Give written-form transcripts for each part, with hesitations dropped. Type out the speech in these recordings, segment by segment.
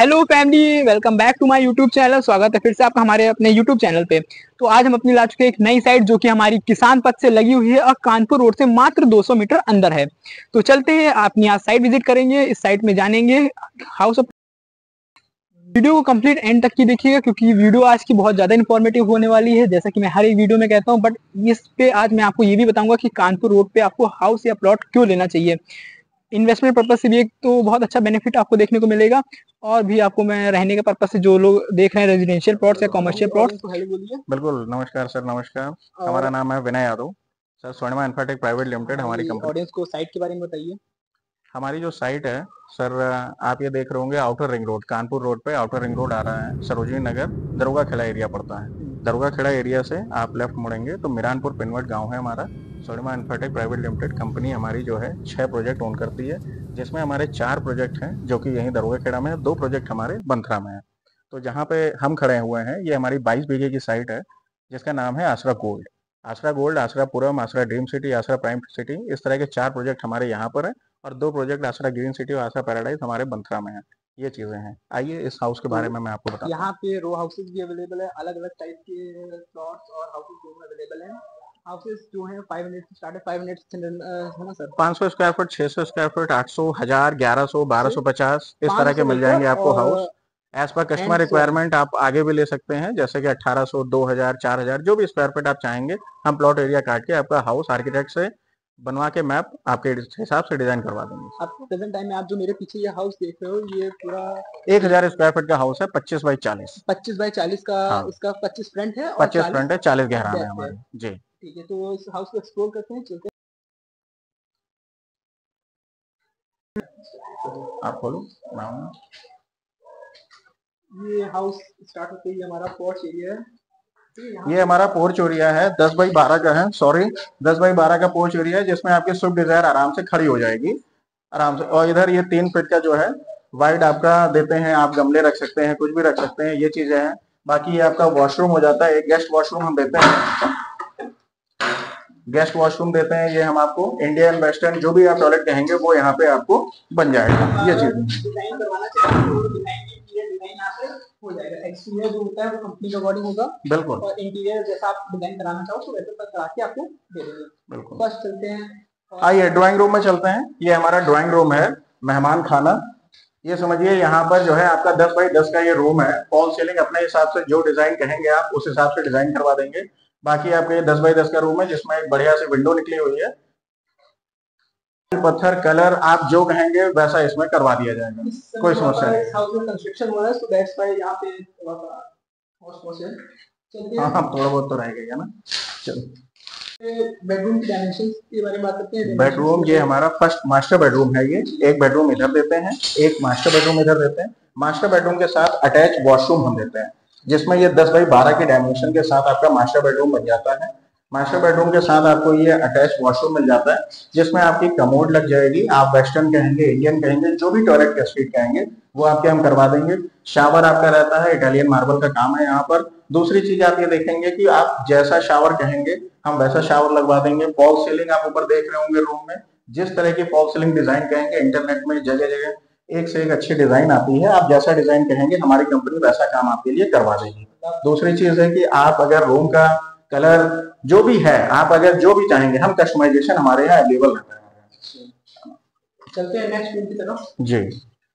Hello family, welcome back to my YouTube channel. स्वागत है फिर से आपका हमारे अपने यूट्यूब चैनल पे। तो आज हम अपनी ला चुके हैं एक नई साइट जो कि हमारी किसान पथ से लगी हुई है और कानपुर रोड से मात्र 200 मीटर अंदर है। तो चलते हैं, आप यहाँ साइट विजिट करेंगे, इस साइट में जानेंगे हाउस ऑफ। वीडियो को कंप्लीट एंड तक की देखिएगा क्योंकि वीडियो आज की बहुत ज्यादा इन्फॉर्मेटिव होने वाली है, जैसा कि मैं हर एक वीडियो में कहता हूँ। बट इस पे आज मैं आपको ये भी बताऊंगा कि कानपुर रोड पे आपको हाउस या प्लॉट क्यों लेना चाहिए। इन्वेस्टमेंट पर्पज से भी एक तो बहुत अच्छा बेनिफिट आपको देखने को मिलेगा, और भी आपको मैं रहने के पर्पज से जो लोग देख रहे हैं रेजिडेंशियल प्लॉट्स या कॉमर्शियल प्लॉट्स, तो हेलो बोलिए। बिल्कुल, नमस्कार सर, नमस्कार। हमारा नाम है Vinay Yadav sir, Swarnima infratech private limited हमारी कंपनी। ऑडियंस को साइट के बारे में बताइए। हमारी जो साइट है सर, आप ये देख रहे होंगे outer ring road, Kanpur road पे आउटर रिंग रोड आ रहा है, सरोजनी नगर दरोगा खेड़ा एरिया पड़ता है। दरोगा खेड़ा एरिया से आप लेफ्ट मुड़ेंगे तो मिरानपुर पिनवट गांव है हमारा। Swarnima infratech private limited company हमारी जो है 6 प्रोजेक्ट ओन करती है, जिसमें हमारे 4 प्रोजेक्ट हैं जो कि यहीं दरोगा खेड़ा में है, 2 प्रोजेक्ट हमारे बंथरा में है। तो जहाँ पे हम खड़े हुए हैं ये हमारी 22 बीघे की साइट है, जिसका नाम है आसरा गोल्ड। आसरा gold, Asra Puram, Asra dream city, Asra prime city, इस तरह के 4 प्रोजेक्ट हमारे यहाँ पर है, और 2 प्रोजेक्ट आसरा ग्रीन सिटी और आसरा पैराडाइज हमारे बंथरा में है। ये चीजें हैं। आइए इस हाउस के बारे में मैं आपको बताता हूँ। यहाँ पे रो हाउसेज भी अवेलेबल है, अलग अलग टाइप के प्लॉट्स और हाउसेज दोनों अवेलेबल हैं। हाउसेज जो है 5 मिनट से स्टार्ट है, 5 मिनट से है ना sir? 500 square foot, 600 square foot, 800, 1000, 1100, 1250 इस तरह के मिल जाएंगे आपको house. As per customer requirement आप आगे भी ले सकते हैं, जैसे कि 1800, 2000, 4000, जो भी स्क्वायर फीट आप चाहेंगे हम प्लॉट एरिया काट के आपका हाउस आर्किटेक्ट से बनवा के मैप आपके हिसाब से डिजाइन करवा देंगे। अब प्रेजेंट टाइम में आप जो मेरे पीछे ये हाउस देख रहे हो, ये पूरा 1000 स्क्वायर फीट का हाउस है, 25 बाई 40। 25 बाई 40 का। हाँ, इसका 25 फ्रंट है और 25 फ्रंट है, 40 गहरा है डेप्थ हमारे जी। ठीक है, तो इस हाउस को एक्सप्लोर करते हैं, चलते आप खोलो नाम। ये हाउस स्टार्ट होते ही हमारा पोर्च एरिया है। ये हमारा पोर्च एरिया है, 10 बाई 12 का है, सॉरी 10 बाई 12 का पोर्च एरिया है, जिसमें आपकी स्विफ्ट डिजायर आराम से खड़ी हो जाएगी, आराम से। और इधर ये 3 फीट का जो है वाइड आपका देते हैं, आप गमले रख सकते हैं, कुछ भी रख सकते हैं, ये चीजें हैं। बाकी ये आपका वॉशरूम हो जाता है, एक गेस्ट वॉशरूम हम देते हैं, गेस्ट वॉशरूम देते हैं ये हम आपको। इंडियन वेस्टर्न जो भी आप टॉयलेट कहेंगे वो यहाँ पे आपको बन जाएगा। ये चीज हो जाएगा। एक्सटीरियर जो होता है वो कंपनी के अकॉर्डिंग होगा, बिल्कुल, और इंटीरियर जैसा आप डिजाइन कराना चाहो तो वैसे करा के आपको दे देंगे। बिल्कुल। बस चलते हैं, आइए ड्राइंग रूम में चलते हैं। ये हमारा ड्राइंग रूम है, मेहमान खाना। ये समझिए यहाँ पर जो है आपका 10 बाई 10 का ये रूम है। फॉल सीलिंग अपने हिसाब से जो डिजाइन कहेंगे आप उस हिसाब से डिजाइन करवा देंगे। बाकी आपका ये 10 बाई 10 का रूम है, जिसमें एक बढ़िया सी विंडो निकली हुई है। पत्थर कलर आप जो कहेंगे वैसा इसमें करवा दिया जाएगा, कोई समस्या नहीं। हाउस में कंस्ट्रक्शन हो रहा है, सो दैट्स व्हाई यहाँ पे थोड़ा सा कॉस्ट है। हाँ हाँ, थोड़ा बहुत तो रहेगा ना। चलो बेडरूम की डायमेंशंस के बारे में बात करते हैं। बेडरूम ये हमारा फर्स्ट मास्टर बेडरूम है। ये एक बेडरूम इधर देते हैं, एक मास्टर बेडरूम इधर देते हैं। मास्टर बेडरूम के साथ अटैच वॉशरूम हम देते हैं, जिसमें ये 10 बाई 12 के डायमेंशन के साथ आपका मास्टर बेडरूम बन जाता है। मास्टर बेडरूम के साथ आपको ये अटैच वॉशरूम मिल जाता है, जिसमें आपकी कमोड लग जाएगी। आप वेस्टर्न कहेंगे, इंडियन कहेंगे, जो भी टॉयलेट का स्ट्रीट कहेंगे वो आपके हम करवा देंगे। शावर आपका रहता है, इटालियन मार्बल का काम है यहाँ पर। दूसरी चीज आप ये देखेंगे कि आप जैसा शावर कहेंगे हम वैसा शावर लगवा देंगे। फॉल सीलिंग आप ऊपर देख रहे होंगे रूम में, जिस तरह की फॉल सीलिंग डिजाइन कहेंगे, इंटरनेट में जगह जगह एक से एक अच्छी डिजाइन आती है। आप जैसा डिजाइन कहेंगे हमारी कंपनी वैसा काम आपके लिए करवा देगी। दूसरी चीज है कि आप अगर रूम का कलर जो भी है, आप अगर जो भी चाहेंगे, हम कस्टमाइजेशन हमारे यहाँ अवेलेबल रहता है। चलते हैं नेक्स्ट रूम की तरफ जी।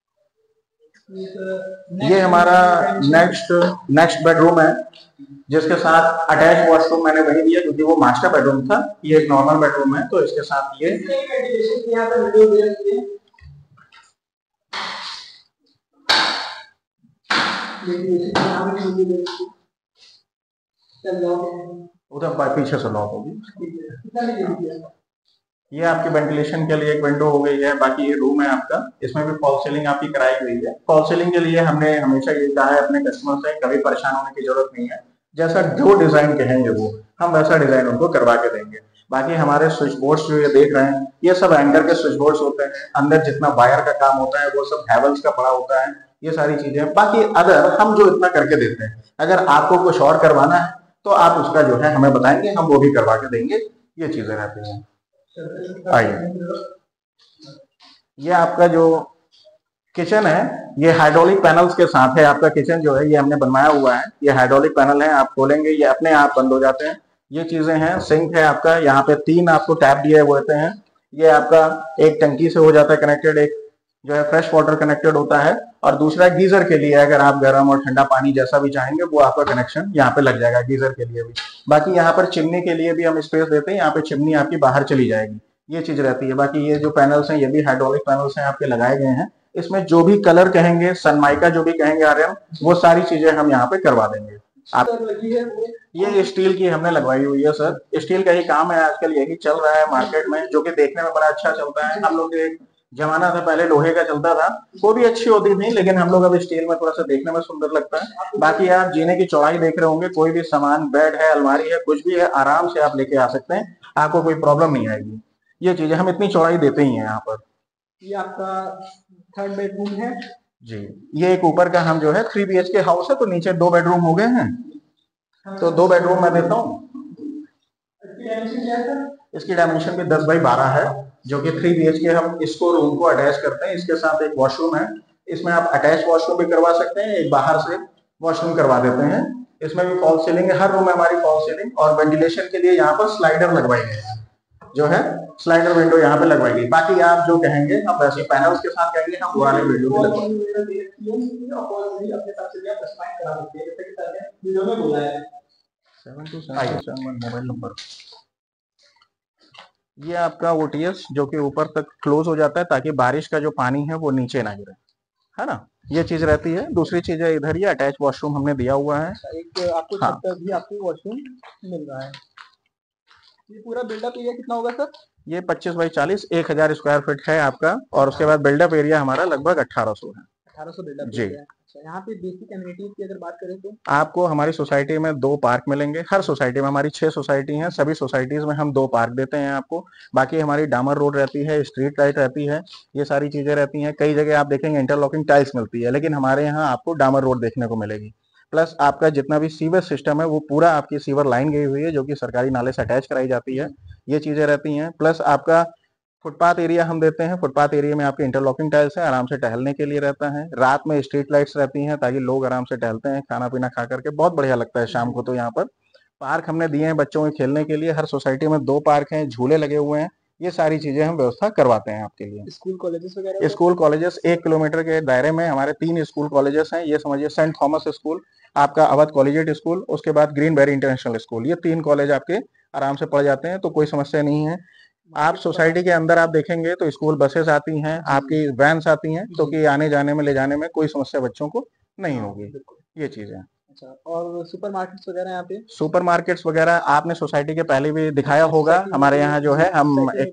ये हमारा नेक्स्ट बेडरूम है, जिसके साथ अटैच वॉशरूम मैंने वही दिया क्योंकि वो मास्टर बेडरूम था। ये एक नॉर्मल बेडरूम है, तो इसके साथ ये उधर पीछे से लॉक होगी। ये आपकी वेंटिलेशन के लिए एक विंडो हो गई है। बाकी ये रूम है आपका, इसमें भी फॉल सीलिंग आपकी कराई हुई है। फॉल सीलिंग के लिए हमने हमेशा ये कहा है अपने कस्टमर से, कभी परेशान होने की जरूरत नहीं है। जैसा जो डिजाइन कहेंगे वो हम वैसा डिजाइन उनको करवा के देंगे। बाकी हमारे स्विच बोर्ड्स जो ये देख रहे हैं, ये सब एंकर के स्विच बोर्ड्स होते हैं। अंदर जितना वायर का काम होता है वो सब हैवेल्स का पड़ा होता है। ये सारी चीजें बाकी अदर हम जो इतना करके देते हैं, अगर आपको कुछ और करवाना है तो आप उसका जो है हमें बताएंगे, हम वो भी करवा के देंगे। ये चीजें रहती हैं। आइए, ये आपका जो किचन है, ये हाइड्रोलिक पैनल्स के साथ है। आपका किचन जो है ये हमने बनवाया हुआ है, ये हाइड्रोलिक पैनल है, आप खोलेंगे ये अपने आप बंद हो जाते हैं। ये चीजें हैं। सिंक है आपका, यहाँ पे 3 आपको टैप दिए हुए होते हैं। ये आपका एक टंकी से हो जाता है कनेक्टेड, एक जो है फ्रेश वाटर कनेक्टेड होता है, और दूसरा गीजर के लिए अगर आप गर्म और ठंडा पानी जैसा भी चाहेंगे वो आपका कनेक्शन यहाँ पे लग जाएगा गीजर के लिए भी। बाकी यहाँ पर चिमनी के लिए भी हम स्पेस देते हैं, यहाँ पे चिमनी आपकी बाहर चली जाएगी, ये चीज रहती है। बाकी ये जो पैनल्स हैं ये भी हाइड्रोलिक पैनल्स हैं आपके लगाए गए हैं। इसमें जो भी कलर कहेंगे, सनमाइका जो भी कहेंगे आर्यन, वो सारी चीजें हम यहाँ पे करवा देंगे। आप लगी है ये स्टील की हमने लगवाई हुई है सर। स्टील का ही काम है आजकल, यही चल रहा है मार्केट में, जो कि देखने में बड़ा अच्छा चलता है। हम लोग एक जमाना था पहले लोहे का चलता था, वो भी अच्छी होती थी, लेकिन हम लोग अब स्टील में थोड़ा सा देखने में सुंदर लगता है। बाकी आप जीने की चौड़ाई देख रहे होंगे, कोई भी सामान, बेड है, अलमारी है, कुछ भी है, आराम से आप लेके आ सकते हैं, आपको कोई प्रॉब्लम नहीं आएगी। ये चीजें हम इतनी चौड़ाई देते ही हैं यहाँ पर। ये आपका 3rd बेडरूम है जी। ये एक ऊपर का हम जो है 3 BHK हाउस है, तो नीचे 2 बेडरूम हो गए हैं, तो 2 बेडरूम मैं देता हूँ। इसकी डायमेंशन भी 10x12 है, जो कि 3 BHK हम इसको रूम को अटैच करते हैं। इसके साथ एक वॉशरूम है, इसमें आप अटैच वॉशरूम भी करवा सकते हैं, एक बाहर से वॉशरूम करवा देते हैं। इसमें भी फॉल सीलिंग है, हर रूम में हमारी फॉल सीलिंग, और वेंटिलेशन के लिए यहाँ पर स्लाइडर लगवाई गई है, जो है स्लाइडर विंडो यहाँ पे लगवाई गई। बाकी आप जो कहेंगे हम वैसे पैनल्स के साथ कहेंगे हम पुराने विंडो भी लगवाएंगे। मोबाइल नंबर ये आपका OTS जो कि ऊपर तक क्लोज हो जाता है, ताकि बारिश का जो पानी है वो नीचे ना गिरे, है ना, ये चीज रहती है। दूसरी चीज है इधर, ये अटैच वॉशरूम हमने दिया हुआ है, एक आपको छत पर भी आपको वॉशरूम मिल रहा है। ये पूरा बिल्डअप एरिया कितना होगा सर? ये 25x40 1000 स्क्वायर फीट है आपका, और उसके बाद बिल्डअप एरिया हमारा लगभग 1800 है। 1800 बिल्डअप जी। अच्छा, यहाँ पे बेसिक एमिनिटीज की अगर बात करें तो आपको हमारी सोसाइटी में 2 पार्क मिलेंगे। हर सोसाइटी में, हमारी 6 सोसाइटी हैं, सभी सोसाइटीज में हम 2 पार्क देते हैं आपको। बाकी हमारी डामर रोड रहती है, स्ट्रीट लाइट रहती है, ये सारी चीजें रहती हैं। कई जगह आप देखेंगे इंटरलॉकिंग टाइल्स मिलती है, लेकिन हमारे यहाँ आपको डामर रोड देखने को मिलेगी। प्लस आपका जितना भी सीवर सिस्टम है वो पूरा आपकी सीवर लाइन गई हुई है, जो कि सरकारी नाले से अटैच कराई जाती है, ये चीजें रहती हैं। प्लस आपका फुटपाथ एरिया हम देते हैं, फुटपाथ एरिया में आपके इंटरलॉकिंग टाइल्स है, आराम से टहलने के लिए रहता है। रात में स्ट्रीट लाइट्स रहती हैं, ताकि लोग आराम से टहलते हैं, खाना पीना खा करके बहुत बढ़िया लगता है शाम को। तो यहाँ पर पार्क हमने दिए हैं बच्चों के खेलने के लिए, हर सोसाइटी में 2 पार्क हैं, झूले लगे हुए हैं, ये सारी चीजें हम व्यवस्था करवाते हैं आपके लिए। स्कूल कॉलेजेस वगैरह? स्कूल कॉलेजेस 1 किलोमीटर के दायरे में हमारे 3 स्कूल कॉलेजेस हैं। ये समझिए सेंट थॉमस स्कूल, आपका अवध कॉलेजिएट स्कूल, उसके बाद ग्रीनबेरी इंटरनेशनल स्कूल, ये 3 कॉलेज आपके आराम से पढ़ जाते हैं, तो कोई समस्या नहीं है। आप सोसाइटी के अंदर आप देखेंगे तो स्कूल बसेस आती हैं, आपकी वैन्स आती हैं, तो कि आने जाने में ले जाने में कोई समस्या बच्चों को नहीं होगी, ये चीजें। अच्छा, और सुपर मार्केट्स वगैरह यहाँ पे? सुपर मार्केट्स वगैरह आपने सोसाइटी के पहले भी दिखाया होगा, हमारे यहाँ जो है हम एक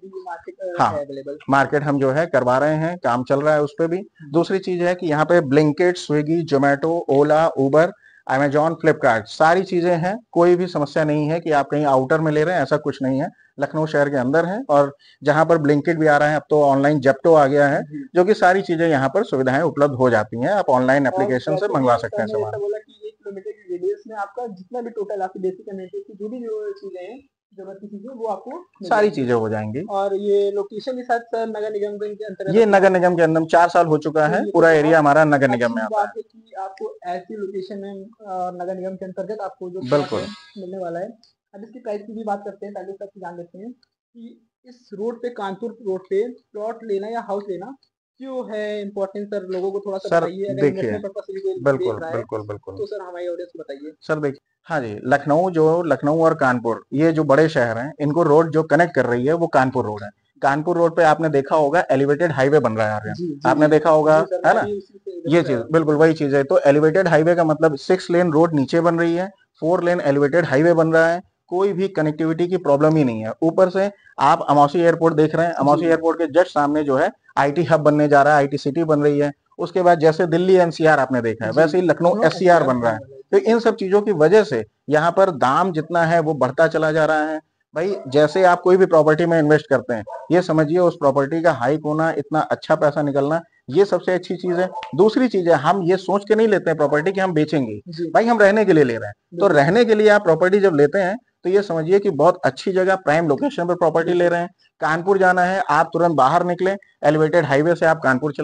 मार्केट हम जो है करवा रहे हैं, काम चल रहा है उस पर भी। दूसरी चीज है कि यहाँ पे ब्लिंकिट, स्विगी, जोमेटो, ओला, उबर, अमेजॉन, फ्लिपकार्ट सारी चीजें हैं, कोई भी समस्या नहीं है कि आप कहीं आउटर में ले रहे हैं, ऐसा कुछ नहीं है। लखनऊ शहर के अंदर है, और जहां पर ब्लिंकिट भी आ रहा है, अब तो ऑनलाइन जेप्टो आ गया है, जो कि सारी चीजें यहाँ पर सुविधाएं उपलब्ध हो जाती हैं, आप ऑनलाइन एप्लीकेशन से मंगवा सकते हैं सामान। बोला कि 1 किलोमीटर की रेडियस में आपका जितना भी टोटल आपकी बेसिक एमिनिटीज की जो भी चीजें हैं, जरूरत की चीजें, वो आपको सारी चीजें हो जाएंगी। और ये लोकेशन के साथ सर नगर निगम के अंतर्गत? ये नगर निगम के अंदर 4 साल हो चुका है, पूरा एरिया हमारा नगर निगम में आता है। कि आपको ऐसी लोकेशन में नगर निगम के अंतर्गत आपको जो बिल्कुल मिलने वाला है। अब इसकी प्राइस की भी बात करते हैं, पहले सबसे जान लेते हैं कि इस रोड पे, कानपुर रोड पे प्लॉट लेना या हाउस लेना क्यों है इम्पोर्टेंट सर, लोगों को थोड़ा सा बताइए। देखिए, बिल्कुल बिल्कुल बिल्कुल, तो सर हमारी ऑडियंस को बताइए। सर देखिए, हाँ जी, लखनऊ और कानपुर, ये जो बड़े शहर हैं, इनको रोड जो कनेक्ट कर रही है वो कानपुर रोड है। कानपुर रोड पे आपने देखा होगा एलिवेटेड हाईवे बन रहा है, आपने देखा होगा, है ना, ये चीज बिल्कुल वही चीज है। तो एलिवेटेड हाईवे का मतलब 6 लेन रोड नीचे बन रही है, 4 लेन एलिवेटेड हाईवे बन रहा है, कोई भी कनेक्टिविटी की प्रॉब्लम ही नहीं है। ऊपर से आप अमौसी एयरपोर्ट देख रहे हैं, अमौसी एयरपोर्ट के जस्ट सामने जो है IT हब बनने जा रहा है, IT सिटी बन रही है। उसके बाद जैसे दिल्ली NCR आपने देखा है, वैसे ही लखनऊ SCR बन रहा है। तो इन सब चीजों की वजह से यहाँ पर दाम जितना है वो बढ़ता चला जा रहा है। भाई जैसे आप कोई भी प्रॉपर्टी में इन्वेस्ट करते हैं, ये समझिए उस प्रॉपर्टी का हाइक होना, इतना अच्छा पैसा निकलना, ये सबसे अच्छी चीज है। दूसरी चीज है, हम ये सोच के नहीं लेते हैं प्रॉपर्टी कि हम बेचेंगे, भाई हम रहने के लिए ले रहे हैं। तो रहने के लिए आप प्रॉपर्टी जब लेते हैं तो ये समझिए कि बहुत अच्छी जगह, प्राइम लोकेशन पर प्रॉपर्टी ले रहे हैं। कानपुर जाना है, आप तुरंत बाहर निकले, एलिवेटेड हाईवे से आप कानपुर चले गए,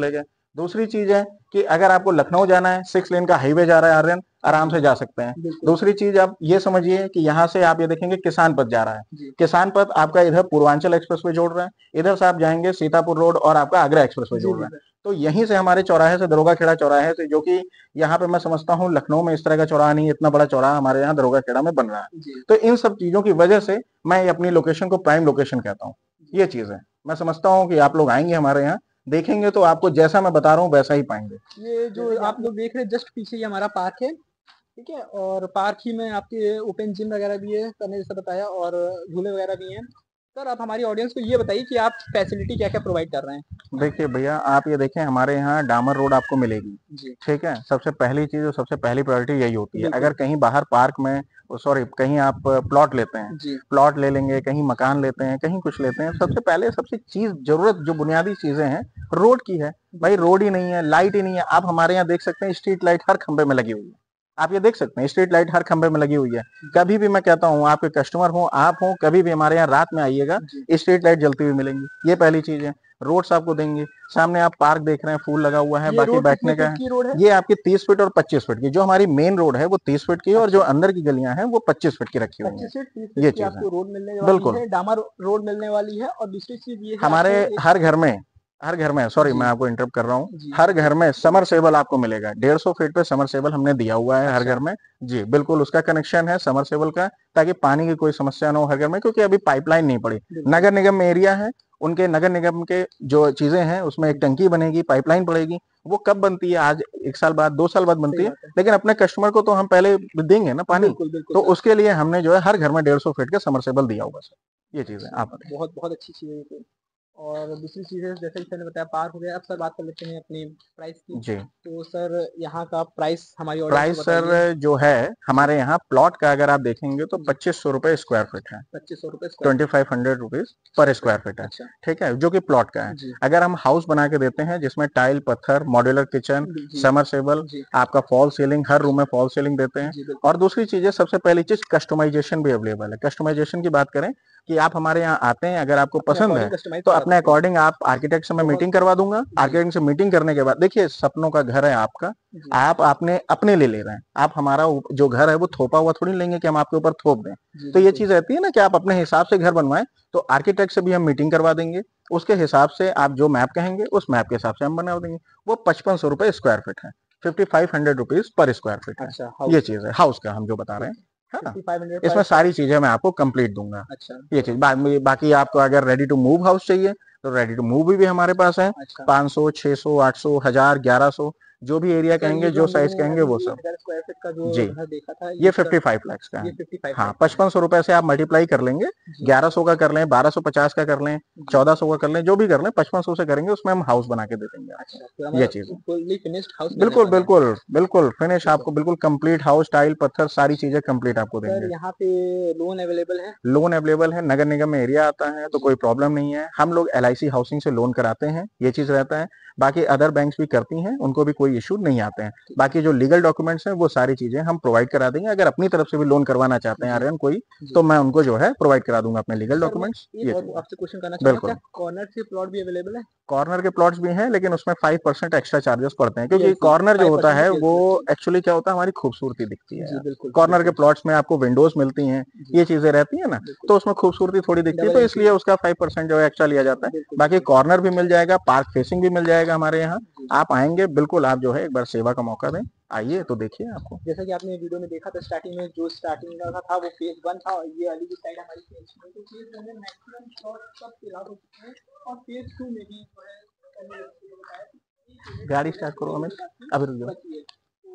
दूसरी चीज है कि अगर आपको लखनऊ जाना है, 6 लेन का हाईवे जा रहा है आर्यन, आराम से जा सकते हैं। बिल्कुल। दूसरी चीज आप ये समझिए कि यहाँ से आप ये देखेंगे किसान पथ जा रहा है। जी। किसान पथ आपका इधर पूर्वांचल एक्सप्रेसवे जोड़ रहा है, इधर से आप जाएंगे सीतापुर रोड और आपका आगरा एक्सप्रेसवे जी जोड़ जी रहा है। सर। तो यहीं से हमारे चौराहे से, दरोगा खेड़ा चौराहे से, जो कि यहाँ पे मैं समझता हूँ लखनऊ में इस तरह का चौराहा नहीं है, इतना बड़ा चौराहा हमारे यहाँ दरोगा खेड़ा में बन रहा है। जी तो इन सब चीजों की वजह से मैं अपनी लोकेशन को प्राइम लोकेशन कहता हूँ। ये चीज है, मैं समझता हूँ कि आप लोग आएंगे हमारे यहाँ, देखेंगे तो आपको जैसा मैं बता रहा हूँ वैसा ही पाएंगे। ये जो आप लोग देख रहे हैं जस्ट पीछे ही हमारा पार्क है, ठीक है, और पार्क ही में आपके ओपन जिम वगैरह भी है, सर ने जैसा बताया, और झूले वगैरह भी हैं। सर आप हमारी ऑडियंस को ये बताइए कि आप फैसिलिटी क्या क्या प्रोवाइड कर रहे हैं। देखिए भैया, आप ये देखें, हमारे यहाँ डामर रोड आपको मिलेगी। जी ठीक है, सबसे पहली चीज और सबसे पहली प्रायोरिटी यही होती है। बिल्कुल। अगर कहीं बाहर पार्क में, सॉरी, कहीं आप प्लॉट लेते हैं, जी प्लॉट ले लेंगे, कहीं मकान लेते हैं, कहीं कुछ लेते हैं, सबसे पहले सबसे चीज जरूरत जो बुनियादी चीजें हैं रोड की है। भाई रोड ही नहीं है, लाइट ही नहीं है। आप हमारे यहाँ देख सकते हैं स्ट्रीट लाइट हर खंबे में लगी हुई है। आप ये देख सकते हैं स्ट्रीट लाइट हर खंबे में लगी हुई है। कभी भी मैं कहता हूँ, आपके कस्टमर हो, आप हो, कभी भी हमारे यहाँ रात में आइएगा, जी स्ट्रीट लाइट जलती हुई मिलेंगी। ये पहली चीज है। रोड्स आपको देंगे, सामने आप पार्क देख रहे हैं, फूल लगा हुआ है, ये बाकी रोड कितने बैठने का फीट है। की रोड है। ये आपकी 30 फीट और 25 फीट की, जो हमारी मेन रोड है वो 30 फीट की है, और जो अच्छा अंदर की गलियां हैं वो 25 फीट की रखी हुई 25 हैं। फीट 30 ये फीट की चीज है, आपको रोड मिलने वाली बिल्कुल। है, डामर रोड मिलने वाली है, और दूसरी चीज ये है हमारे आपको एक। हर घर में, हर घर में, सॉरी जी मैं आपको इंटरप्ट कर रहा हूँ, जी हर घर में समरसेबल आपको मिलेगा। 150 फीट पे समरसेबल हमने दिया हुआ है हर अच्छा घर में। जी बिल्कुल, उसका कनेक्शन है समरसेबल का, ताकि पानी की कोई समस्या ना हो हर घर में, क्योंकि अभी पाइपलाइन नहीं पड़ी। बिल्कुल नगर निगम में एरिया है, उनके नगर निगम के जो चीजें हैं उसमें एक टंकी बनेगी, पाइपलाइन पड़ेगी। वो कब बनती है? आज 1 साल बाद, 2 साल बाद सही बनती है, बात है। लेकिन अपने कस्टमर को तो हम पहले देंगे ना पानी। बिल्कुल बिल्कुल तो सर। उसके लिए हमने जो है हर घर में 150 फीट का समरसेबल दिया हुआ सर। ये चीज है, अच्छा आप बताइए। बहुत बहुत अच्छी चीज़ है ये तो। और दूसरी चीज़ है जैसे कि सर ने बताया पार्क हो गया, अब सर बात कर लेते हैं अपनी प्राइस की। जी, तो सर यहाँ का प्राइस हमारी ऑडियंस को प्राइस बताइए। सर जो है जी हमारे यहाँ प्लॉट का अगर आप देखेंगे तो जी 2500 रुपए स्क्वायर फीट है। 2500 रुपये square feet. 2500 rupees per square feet है। अच्छा ठीक है, जो कि प्लॉट का है। जी अगर हम हाउस बना के देते हैं जिसमें टाइल, पत्थर, मॉड्यूलर किचन, जी समरसेबल, जी आपका फॉल सीलिंग, हर रूम में फॉल सीलिंग देते हैं। जी बिल्कुल। और दूसरी चीज है, सबसे पहली चीज कस्टमाइजेशन भी अवेलेबल है। कस्टमाइजेशन की बात करें कि आप हमारे यहाँ आते हैं, अगर आपको अपने पसंद है अकॉर्डिंग कस्टमाइज तो करा अपने सकते हैं। अकॉर्डिंग आप आर्किटेक्ट से मैं बहुत मीटिंग करवा दूंगा। जी आर्किटेक्ट से मीटिंग करने के बाद, देखिए सपनों का घर है आपका, जी आप आपने अपने लिए ले रहे हैं। आप हमारा जो घर है वो थोपा हुआ थोड़ी लेंगे कि हम आपके ऊपर थोप दें। जी तो ये बिल्कुल। चीज रहती है ना कि आप अपने हिसाब से घर बनवाएं। तो आर्किटेक्ट से भी हम मीटिंग करवा देंगे, उसके हिसाब से आप जो मैप कहेंगे उस मैप के हिसाब से हम बना देंगे। वो 5500 रुपए स्क्वायर फीट है, 5500 रुपीज पर स्क्वायर फीट है। अच्छा ये हाउस। चीज है हाउस का हम जो बता रहे ठीक हैं, है ना। 5500 इसमें पर सारी स्क्वायर। चीजें मैं आपको कंप्लीट दूंगा। अच्छा ये चीज बाकी आपको अगर रेडी टू मूव हाउस चाहिए तो रेडी टू मूव भी हमारे पास है। अच्छा 500, 600, 800, 1000, 1100, जो भी एरिया सर ये कहेंगे, जो जो हम लोगों साइज ने कहेंगे अभी वो सब। 1000 स्क्वायर फीट का जो जी, घर देखा था ये ये इसका 55 लाख का ये है। 55 हाँ, लाख का है। 5500 रुपए से आप मल्टीप्लाई कर लेंगे, जी 1100 का कर लें, 1250 का कर लें, जी 1400 का कर लें, जो भी कर लें, 5500 से करेंगे, उसमें हम हाउस बना के दे देंगे अच्छा आपको। फिर ये हमारा चीज है, फुल्ली फिनिश्ड हाउस मिलने बिल्कुल वाला है। बिल्कुल बिल्कुल फिनिश बिल्कुल। आपको, बिल्कुल कंप्लीट हाउस, टाइल, पत्थर, सारी चीजें कंप्लीट आपको सर देंगे। यहाँ पे लोन अवेलेबल है। लोन अवेलेबल है, नगर निगम में एरिया आता है तो जी कोई प्रॉब्लम नहीं है। हम लोग LIC हाउसिंग से लोन कराते हैं, ये चीज रहता है। बाकी अदर बैंक्स भी करती हैं, उनको भी कोई इशू नहीं आते हैं। ठीक बाकी जो लीगल डॉक्यूमेंट्स हैं वो सारी चीजें हम प्रोवाइड करा देंगे। अगर अपनी तरफ से भी लोन करवाना चाहते हैं जी आर्यन कोई, जी तो मैं उनको जो है प्रोवाइड करा दूंगा अपने लीगल सर मैं डॉक्यूमेंट्स। एक ये और चीज है, आपसे क्वेश्चन करना चाहूंगा, क्या बिल्कुल। कॉर्नर से प्लॉट भी अवेलेबल है। कॉर्नर के प्लॉट्स भी हैं, लेकिन उसमें 5% एक्स्ट्रा चार्जेस पड़ते हैं, क्योंकि पीएलसी कॉर्नर जो होता 5% का है वो पीएलसी लगती एक्चुअली क्या होता है, हमारी खूबसूरती दिखती है है। जी यार। बिल्कुल कॉर्नर के बिल्कुल। प्लॉट्स में आपको विंडोज मिलती हैं, जी ये चीजें रहती है ना, बिल्कुल तो उसमें खूबसूरती थोड़ी दिखती है, डबल तो एंट्री। इसलिए उसका 5% जो है एक्स्ट्रा लिया जाता है। बिल्कुल बाकी बिल्कुल। कॉर्नर भी मिल जाएगा, पार्क फेसिंग भी मिल जाएगा हमारे यहाँ। जी आप आएंगे बिल्कुल, आप जो है एक बार सेवा का मौका दें, आइए तो देखिए आपको। जैसा कि आपने वीडियो में देखा था स्टार्टिंग में, जो स्टार्टिंग का था वो फेज 1 था, और ये वाली जो साइड हमारी फेज 2 है, तो फेज 1 में मैक्सिमम शॉट सब फिलहाल हो चुके हैं, और फेज 2 में भी जो है करने लगे हैं, बताया कि ये गाड़ी फेज स्टार्ट करो 2 अमित, में बाकी अभी रुक जाओ। बची है।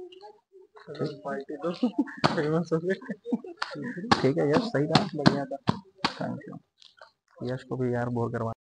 तो ठीक, पार्टी दो फेमस हो गए। ठीक है यस, सही कहा, बढ़िया था। Thank you. यश को भी यार बोर करवा